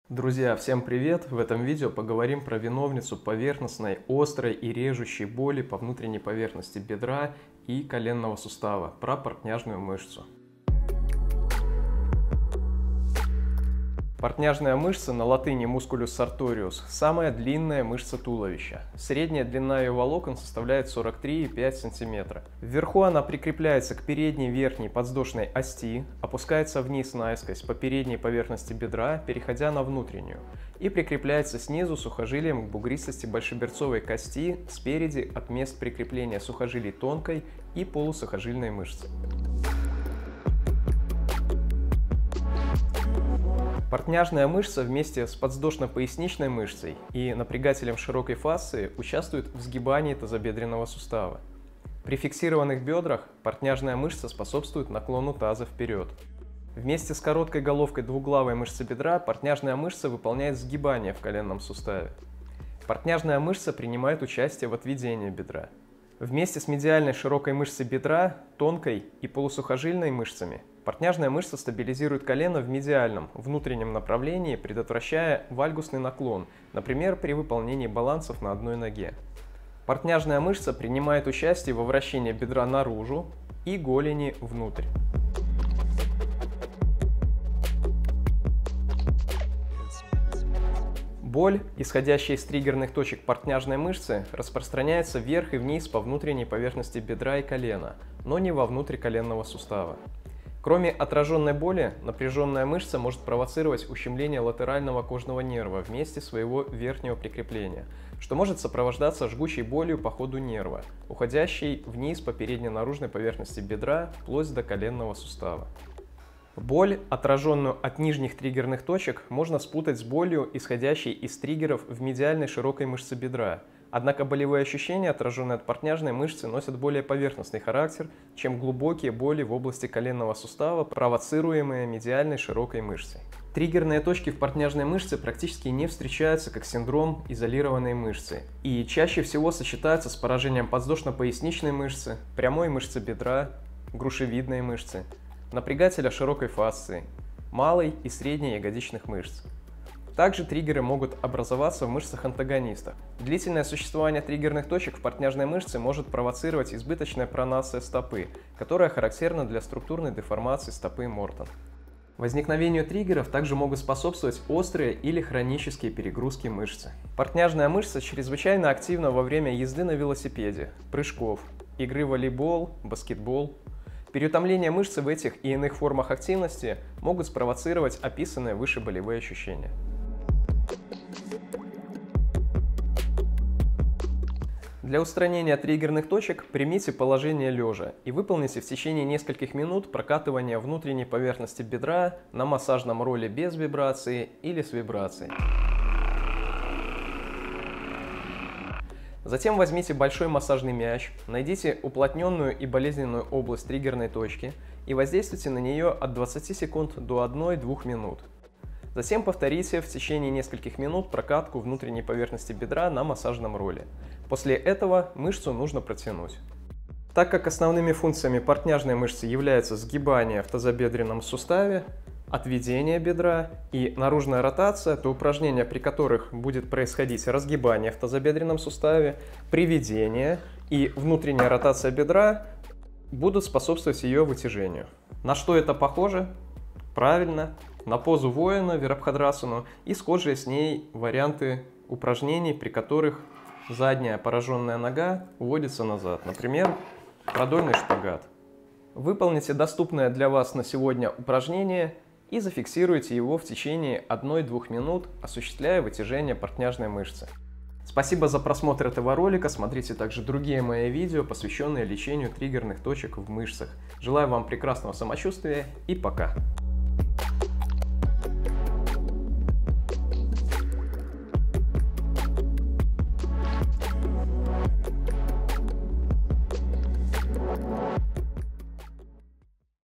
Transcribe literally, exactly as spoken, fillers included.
Друзья, всем привет! В этом видео поговорим про виновницу поверхностной, острой и режущей боли по внутренней поверхности бедра и коленного сустава, про портняжную мышцу. Портняжная мышца, на латыни musculus sartorius, самая длинная мышца туловища. Средняя длина ее волокон составляет сорок три и пять десятых сантиметра. Вверху она прикрепляется к передней верхней подвздошной ости, опускается вниз наискось по передней поверхности бедра, переходя на внутреннюю, и прикрепляется снизу сухожилием к бугристости большеберцовой кости спереди от мест прикрепления сухожилий тонкой и полусухожильной мышцы. Портняжная мышца вместе с подвздошно-поясничной мышцей и напрягателем широкой фасции участвует в сгибании тазобедренного сустава. При фиксированных бедрах портняжная мышца способствует наклону таза вперед. Вместе с короткой головкой двуглавой мышцы бедра портняжная мышца выполняет сгибание в коленном суставе. Портняжная мышца принимает участие в отведении бедра. Вместе с медиальной широкой мышцей бедра, тонкой и полусухожильной мышцами, портняжная мышца стабилизирует колено в медиальном, внутреннем направлении, предотвращая вальгусный наклон, например, при выполнении балансов на одной ноге. Портняжная мышца принимает участие во вращении бедра наружу и голени внутрь. Боль, исходящая из триггерных точек портняжной мышцы, распространяется вверх и вниз по внутренней поверхности бедра и колена, но не вовнутрь коленного сустава. Кроме отраженной боли, напряженная мышца может провоцировать ущемление латерального кожного нерва в месте своего верхнего прикрепления, что может сопровождаться жгучей болью по ходу нерва, уходящей вниз по передней наружной поверхности бедра вплоть до коленного сустава. Боль, отраженную от нижних триггерных точек, можно спутать с болью, исходящей из триггеров в медиальной широкой мышце бедра. Однако болевые ощущения, отраженные от портняжной мышцы, носят более поверхностный характер, чем глубокие боли в области коленного сустава, провоцируемые медиальной широкой мышцей. Триггерные точки в портняжной мышце практически не встречаются как синдром изолированной мышцы и чаще всего сочетаются с поражением подвздошно-поясничной мышцы, прямой мышцы бедра, грушевидной мышцы, напрягателя широкой фасции, малой и средней ягодичных мышц. Также триггеры могут образоваться в мышцах-антагонистах. Длительное существование триггерных точек в портняжной мышце может провоцировать избыточная пронация стопы, которая характерна для структурной деформации стопы Мортон. Возникновению триггеров также могут способствовать острые или хронические перегрузки мышцы. Портняжная мышца чрезвычайно активна во время езды на велосипеде, прыжков, игры в волейбол, баскетбол. Переутомление мышцы в этих и иных формах активности могут спровоцировать описанные выше болевые ощущения. Для устранения триггерных точек примите положение лежа и выполните в течение нескольких минут прокатывание внутренней поверхности бедра на массажном ролле без вибрации или с вибрацией. Затем возьмите большой массажный мяч, найдите уплотненную и болезненную область триггерной точки и воздействуйте на нее от двадцати секунд до одной-двух минут. Затем повторите в течение нескольких минут прокатку внутренней поверхности бедра на массажном ролле. После этого мышцу нужно протянуть. Так как основными функциями портняжной мышцы являются сгибание в тазобедренном суставе, отведение бедра и наружная ротация, то упражнения, при которых будет происходить разгибание в тазобедренном суставе, приведение и внутренняя ротация бедра, будут способствовать ее вытяжению. На что это похоже? Правильно, на позу воина, вирабхадрасану, и схожие с ней варианты упражнений, при которых задняя пораженная нога уводится назад, например, продольный шпагат. Выполните доступное для вас на сегодня упражнение и зафиксируйте его в течение одной-двух минут, осуществляя вытяжение портняжной мышцы. Спасибо за просмотр этого ролика, смотрите также другие мои видео, посвященные лечению триггерных точек в мышцах. Желаю вам прекрасного самочувствия и пока!